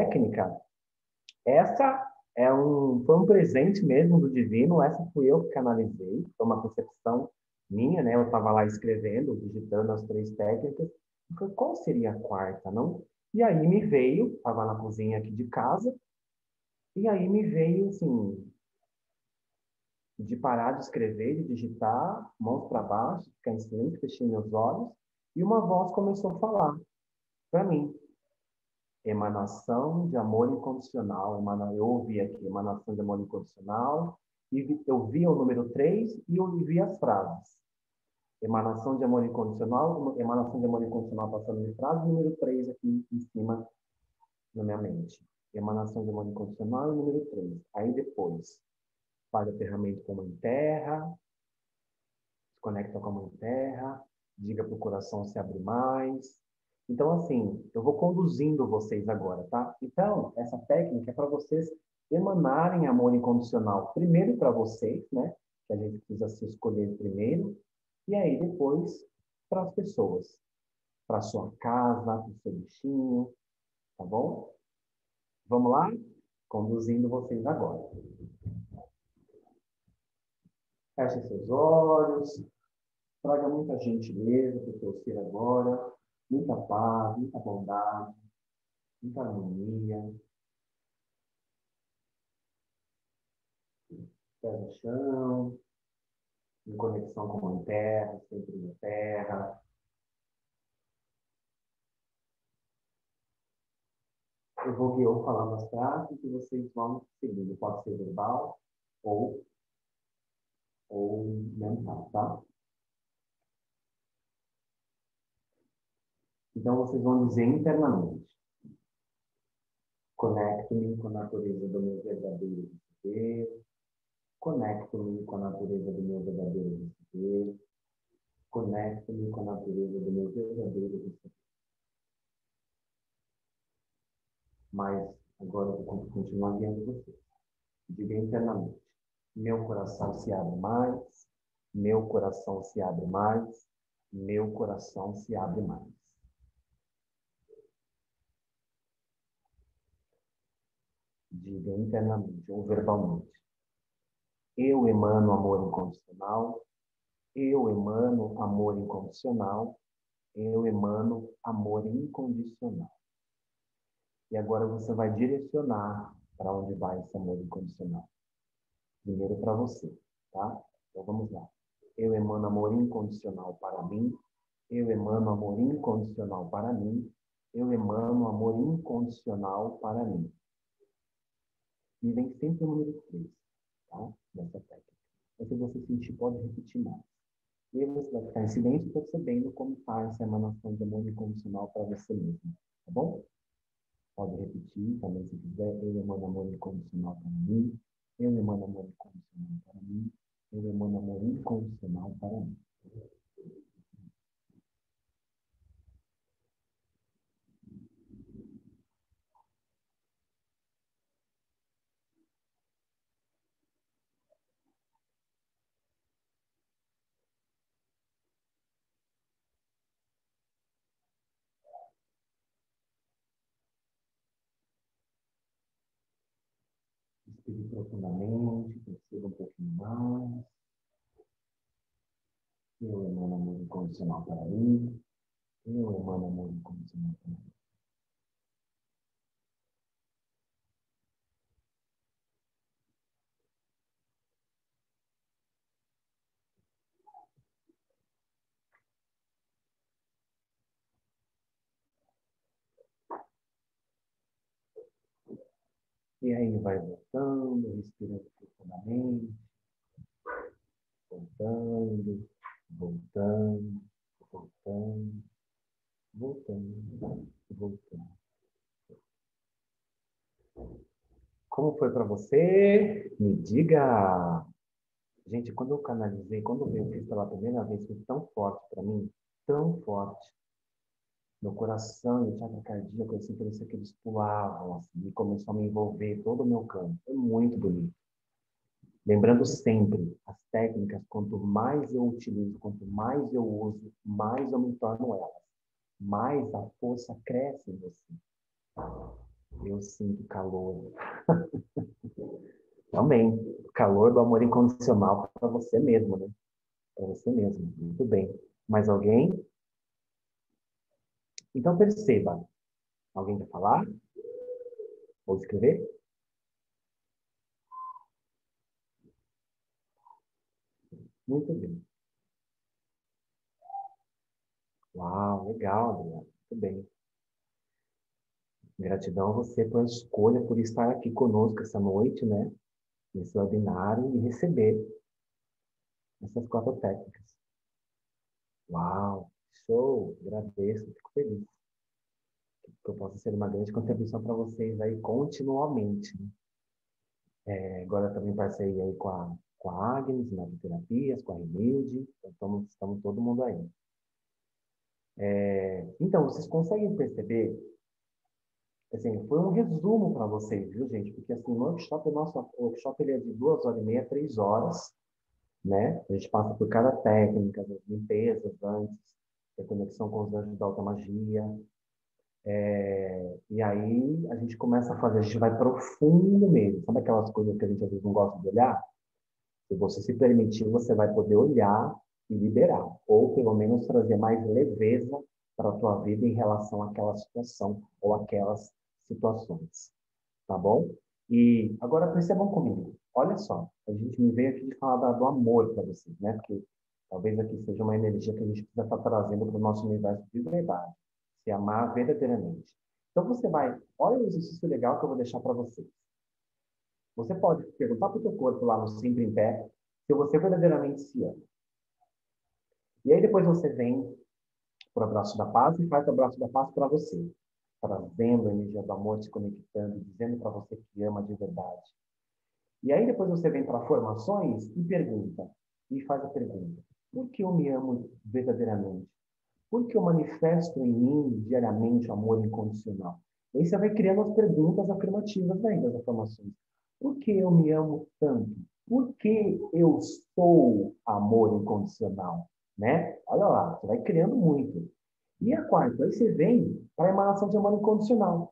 técnica, essa foi um presente mesmo do divino, essa fui eu que canalizei, foi uma percepção minha, né? Eu estava lá escrevendo, digitando as 3 técnicas, e falei, qual seria a quarta, não? E aí me veio, estava na cozinha aqui de casa, e aí me veio, assim, de parar de escrever, de digitar, mãos para baixo, ficar em silêncio, fechei meus olhos, e uma voz começou a falar para mim. Emanação de amor incondicional. Eu ouvi aqui, emanação de amor incondicional, e eu vi o número 3 e eu vi as frases. Emanação de amor incondicional, emanação de amor incondicional passando de frase, número 3 aqui em cima na minha mente. Emanação de amor incondicional e número 3. Aí depois, faz a ferramenta com a mãe terra, se conecta com a mãe terra, diga para o coração se abrir mais. Então, assim, eu vou conduzindo vocês agora, tá? Então, essa técnica é para vocês emanarem amor incondicional. Primeiro para vocês, né? Que a gente precisa se escolher primeiro. E aí, depois, para as pessoas. Para sua casa, para o seu bichinho, tá bom? Vamos lá? Conduzindo vocês agora. Feche seus olhos. Traga muita gentileza para o seu ser agora. Muita paz, muita bondade, muita harmonia. Pé no chão, em conexão com a mãe terra, sempre na terra. Eu vou guiar falando as frases e vocês vão seguindo. Pode ser verbal ou mental, tá? Então, vocês vão dizer internamente. Conecto-me com a natureza do meu verdadeiro ser. Conecto-me com a natureza do meu verdadeiro ser. Conecto-me com a natureza do meu verdadeiro ser. Mas agora eu vou continuar guiando vocês. Diga internamente. Meu coração se abre mais. Meu coração se abre mais. Meu coração se abre mais. Diga internamente ou verbalmente. Eu emano amor incondicional. Eu emano amor incondicional. Eu emano amor incondicional. E agora você vai direcionar para onde vai esse amor incondicional. Primeiro para você, tá? Então vamos lá. Eu emano amor incondicional para mim. Eu emano amor incondicional para mim. Eu emano amor incondicional para mim. E vem sempre o número 3, tá? Nessa técnica. Então, se você sentir, pode repetir mais. E aí você vai ficar em silêncio percebendo como está essa emanação de amor incondicional para você mesmo. Tá bom? Pode repetir também se quiser. Eu emano amor incondicional para mim. Eu emano amor incondicional para mim. Eu emano amor incondicional para mim. Respire profundamente, perceba um pouquinho mais. Eu emano amor incondicional para mim. Eu emano amor incondicional para mim. E aí vai voltando, respirando profundamente, voltando, voltando, voltando, voltando, voltando. Como foi para você? Me diga. Gente, quando eu canalizei, quando eu fiz pela primeira vez, foi tão forte para mim, tão forte. Meu coração e o chakra cardíaco, assim, parecia que eles pulavam, assim, e começou a me envolver todo o meu campo. Foi muito bonito. Lembrando sempre, as técnicas, quanto mais eu utilizo, quanto mais eu uso, mais eu me torno elas. Mais a força cresce em você. Eu sinto calor. Também, o calor do amor incondicional para você mesmo, né? Para você mesmo. Muito bem. Mais alguém? Então perceba. Alguém quer falar? Ou escrever? Muito bem. Uau, legal, Adriana. Muito bem. Gratidão a você pela escolha, por estar aqui conosco essa noite, né? Nesse webinário e receber essas 4 técnicas. Uau, show! Agradeço, fico feliz que eu possa ser uma grande contribuição para vocês aí continuamente, né? Agora também parceria aí com a Agnes, na terapias, com a Renilde, então estamos todo mundo aí. Então, vocês conseguem perceber, assim, foi um resumo para vocês, viu, gente? Porque, assim, o nosso workshop ele é de 2h30, 3 horas, né? A gente passa por cada técnica, das limpezas antes, da conexão com os anjos da alta magia. E aí a gente começa a fazer, a gente vai profundo mesmo. Sabe aquelas coisas que a gente às vezes não gosta de olhar? Se você se permitir, você vai poder olhar e liberar, ou pelo menos trazer mais leveza para a tua vida em relação àquela situação ou aquelas situações, tá bom? E agora percebam comigo, olha só, a gente me veio aqui de falar do amor para vocês, né? Porque talvez aqui seja uma energia que a gente precisa estar trazendo para o nosso universo de verdade, se amar verdadeiramente. Então você vai, olha o exercício legal que eu vou deixar para vocês. Você pode perguntar para o teu corpo lá no Sempre em Pé se você verdadeiramente se ama. E aí depois você vem para o abraço da paz e faz o abraço da paz para você, trazendo a energia do amor, se conectando, dizendo para você que ama de verdade. E aí depois você vem para formações e pergunta, e faz a pergunta: por que eu me amo verdadeiramente? Por que eu manifesto em mim diariamente o amor incondicional? E aí você vai criando as perguntas afirmativas daí das afirmações. Por que eu me amo tanto? Por que eu sou amor incondicional? Né? Olha lá, você vai criando muito. E a quarta, aí você vem para a emanação de amor incondicional.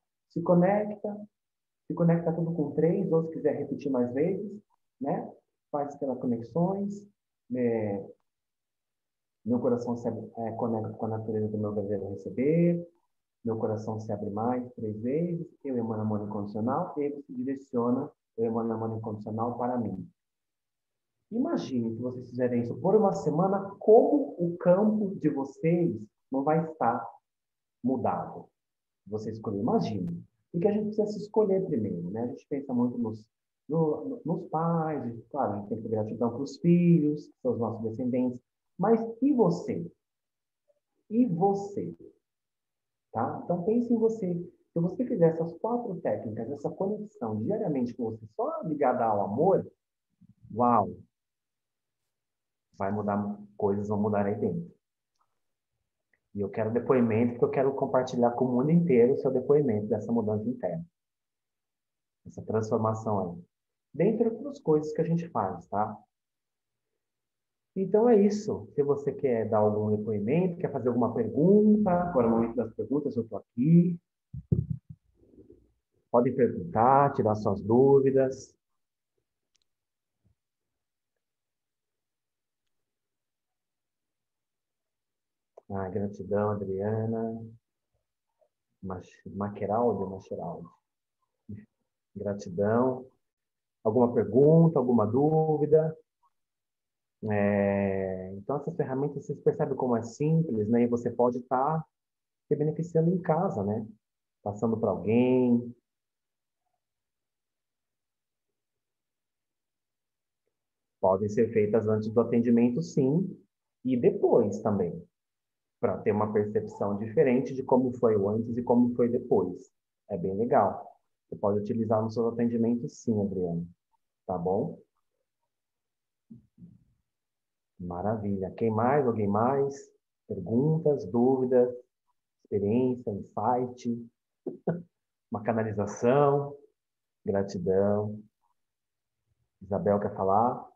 Se conecta tudo com 3, ou se quiser repetir mais vezes, né? Faz aquelas conexões, né? Meu coração se conecta com a natureza do meu verdadeiro receber. Meu coração se abre mais 3 vezes. Eu emano amor incondicional. E ele se direciona, eu emano amor incondicional para mim. Imagine que vocês fizerem isso por uma semana, como o campo de vocês não vai estar mudado. Você escolher, imagine. Porque a gente precisa se escolher primeiro, né? A gente pensa muito nos pais, claro, a gente tem que ter gratidão para os filhos, que são os nossos descendentes. Mas e você? E você? Tá? Então pense em você. Se você fizer essas 4 técnicas, essa conexão diariamente com você, só ligada ao amor, uau, vai mudar, coisas vão mudar aí dentro. E eu quero depoimento, porque eu quero compartilhar com o mundo inteiro o seu depoimento dessa mudança interna, essa transformação aí. Dentre outras coisas que a gente faz, tá? Então é isso. Se você quer dar algum depoimento, quer fazer alguma pergunta, agora é o momento das perguntas, eu estou aqui. Podem perguntar, tirar suas dúvidas. Ah, gratidão, Adriana. Maqueraldi, Macheraldi. Gratidão. Alguma pergunta, alguma dúvida? Então, essas ferramentas, vocês percebem como é simples, né? E você pode estar se beneficiando em casa, né? Passando para alguém. Podem ser feitas antes do atendimento, sim, e depois também, para ter uma percepção diferente de como foi o antes e como foi depois. É bem legal. Você pode utilizar no seu atendimento, sim, Adriano. Tá bom? Maravilha. Quem mais? Alguém mais? Perguntas, dúvidas, experiência, insight, uma canalização? Gratidão. Isabel quer falar?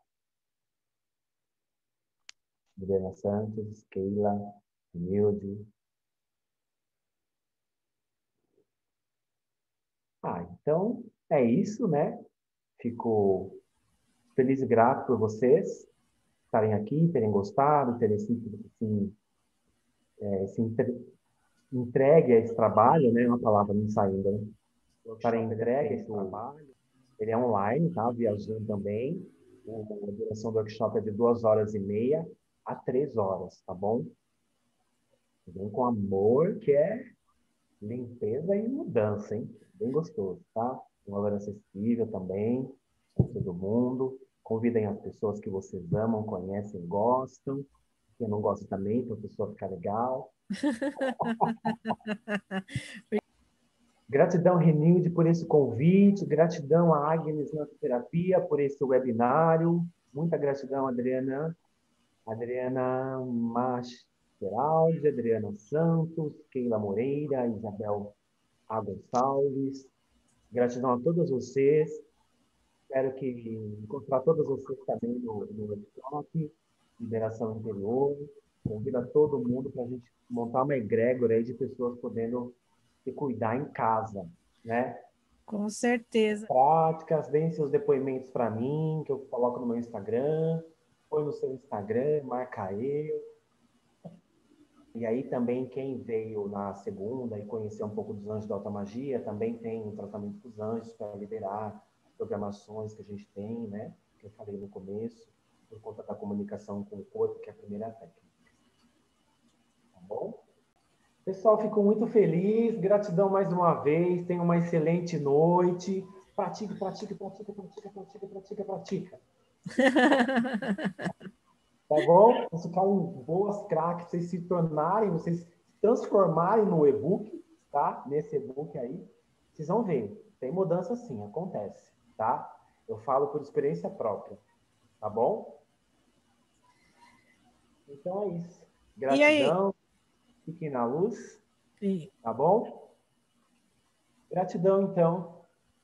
Juliana Santos, Keila, Humilde. Então é isso, né? Fico feliz e grato por vocês estarem aqui, terem gostado, terem entregue a esse trabalho, né? Uma palavra não saindo, né? Estarem entregue a esse trabalho. Ele é online, tá? Via Zoom também. A duração do workshop é de 2 horas e meia a 3 horas, tá bom? Vem com amor, que é limpeza e mudança, hein? Bem gostoso, tá? Um valor acessível também, para todo mundo. Convidem as pessoas que vocês amam, conhecem, gostam. Quem não gosta também, para a pessoa ficar legal. Gratidão, Renilde, por esse convite. Gratidão a Agnes na terapia por esse webinário. Muita gratidão, Adriana. Adriana Mascheraldi, Adriana Santos, Keila Moreira, Isabel A. Gonçalves. Gratidão a todos vocês. Espero que encontrar todos vocês também no workshop, Liberação Interior. Convido a todo mundo para a gente montar uma egrégora aí de pessoas podendo se cuidar em casa, né? Com certeza. Práticas, deem seus depoimentos para mim, que eu coloco no meu Instagram, põe no seu Instagram, marca eu. E aí também quem veio na segunda e conheceu um pouco dos anjos da alta magia, também tem um tratamento com os anjos para liberar as programações que a gente tem, né? Que eu falei no começo, por conta da comunicação com o corpo, que é a primeira técnica. Tá bom? Pessoal, fico muito feliz. Gratidão mais uma vez. Tenham uma excelente noite. Pratique, pratique, pratique, pratique, pratique, pratique, pratique. Tá bom? Vocês ficarem boas craques, vocês se tornarem, vocês se transformarem no e-book, tá? Nesse e-book aí. Vocês vão ver. Tem mudança sim, acontece, tá? Eu falo por experiência própria. Tá bom? Então é isso. Gratidão. Fiquem na luz. Sim. Tá bom? Gratidão, então.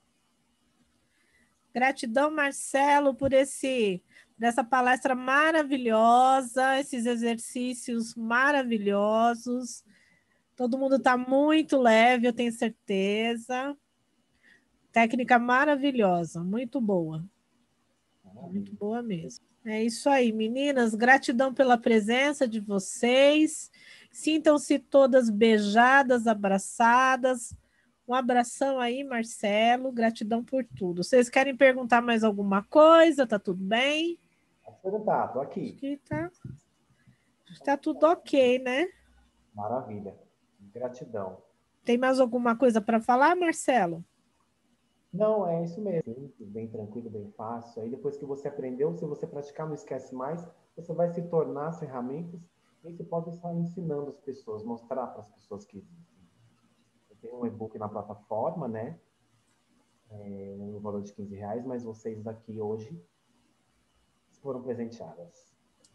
Gratidão, Marcelo, por essa palestra maravilhosa, esses exercícios maravilhosos. Todo mundo está muito leve, eu tenho certeza. Técnica maravilhosa, muito boa. Muito boa mesmo. É isso aí, meninas. Gratidão pela presença de vocês. Sintam-se todas beijadas, abraçadas. Um abração aí, Marcelo. Gratidão por tudo. Vocês querem perguntar mais alguma coisa? Tá tudo bem? Pode perguntar, tô aqui. Acho que tá tudo ok, né? Maravilha. Gratidão. Tem mais alguma coisa para falar, Marcelo? Não, é isso mesmo. Simples, bem tranquilo, bem fácil. Aí depois que você aprendeu, se você praticar, não esquece mais, você vai se tornar as ferramentas e você pode estar ensinando as pessoas, mostrar para as pessoas que existem. Eu tenho um e-book na plataforma, né? No valor de R$ 15, mas vocês daqui hoje foram presenteadas.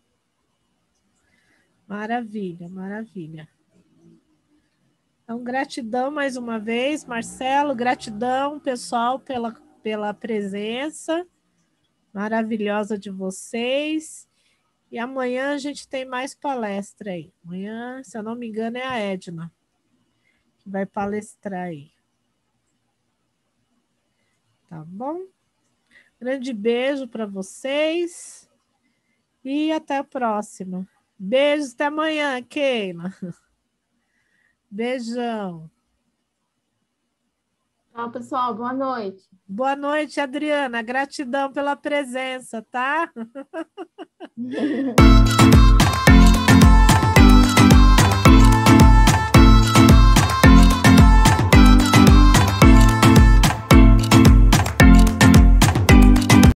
Maravilha, maravilha. Então, gratidão mais uma vez, Marcelo. Gratidão, pessoal, pela presença maravilhosa de vocês. E amanhã a gente tem mais palestra aí. Amanhã, se eu não me engano, é a Edna que vai palestrar aí. Tá bom? Grande beijo para vocês e até a próxima. Beijos, até amanhã, Keila. Beijão. Tchau, pessoal. Boa noite. Boa noite, Adriana. Gratidão pela presença, tá?